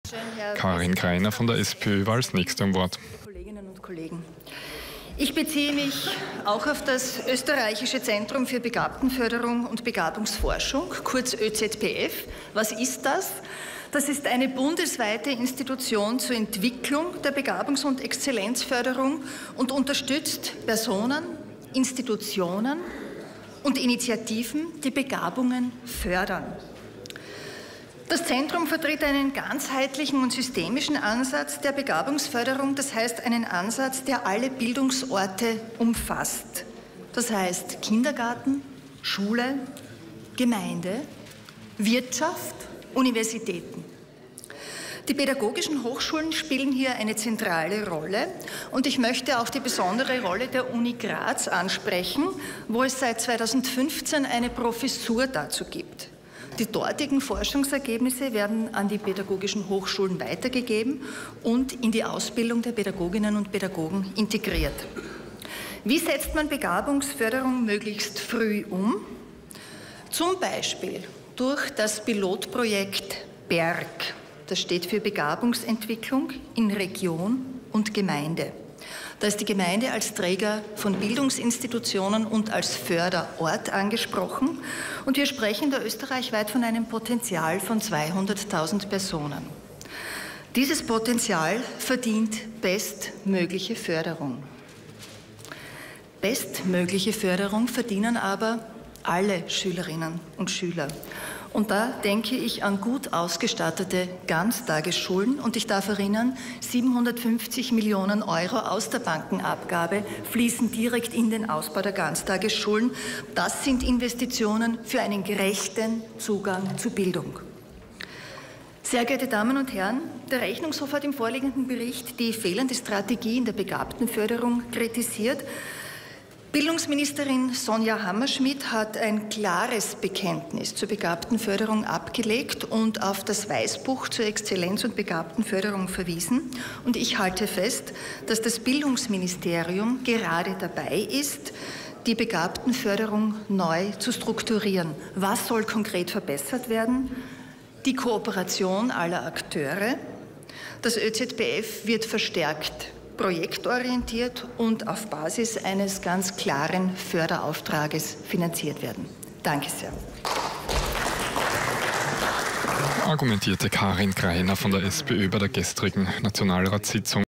Karin Greiner von der SPÖ war als Nächste am Wort. Kolleginnen und Kollegen, ich beziehe mich auch auf das Österreichische Zentrum für Begabtenförderung und Begabungsforschung, kurz ÖZBF. Was ist das? Das ist eine bundesweite Institution zur Entwicklung der Begabungs- und Exzellenzförderung und unterstützt Personen, Institutionen und Initiativen, die Begabungen fördern. Das Zentrum vertritt einen ganzheitlichen und systemischen Ansatz der Begabungsförderung, das heißt einen Ansatz, der alle Bildungsorte umfasst. Das heißt Kindergarten, Schule, Gemeinde, Wirtschaft, Universitäten. Die pädagogischen Hochschulen spielen hier eine zentrale Rolle und ich möchte auch die besondere Rolle der Uni Graz ansprechen, wo es seit 2015 eine Professur dazu gibt. Die dortigen Forschungsergebnisse werden an die pädagogischen Hochschulen weitergegeben und in die Ausbildung der Pädagoginnen und Pädagogen integriert. Wie setzt man Begabungsförderung möglichst früh um? Zum Beispiel durch das Pilotprojekt BERG. Das steht für Begabungsentwicklung in Region und Gemeinde. Da ist die Gemeinde als Träger von Bildungsinstitutionen und als Förderort angesprochen. Und wir sprechen da österreichweit von einem Potenzial von 200.000 Personen. Dieses Potenzial verdient bestmögliche Förderung. Bestmögliche Förderung verdienen aber alle Schülerinnen und Schüler. Und da denke ich an gut ausgestattete Ganztagesschulen. Und ich darf erinnern, 750 Millionen Euro aus der Bankenabgabe fließen direkt in den Ausbau der Ganztagesschulen. Das sind Investitionen für einen gerechten Zugang zu Bildung. Sehr geehrte Damen und Herren, der Rechnungshof hat im vorliegenden Bericht die fehlende Strategie in der Begabtenförderung kritisiert. Bildungsministerin Sonja Hammerschmidt hat ein klares Bekenntnis zur Begabtenförderung abgelegt und auf das Weißbuch zur Exzellenz- und Begabtenförderung verwiesen. Und ich halte fest, dass das Bildungsministerium gerade dabei ist, die Begabtenförderung neu zu strukturieren. Was soll konkret verbessert werden? Die Kooperation aller Akteure. Das ÖZBF wird verstärkt projektorientiert und auf Basis eines ganz klaren Förderauftrages finanziert werden. Danke sehr. Argumentierte Karin Greiner von der SPÖ bei der gestrigen Nationalratssitzung.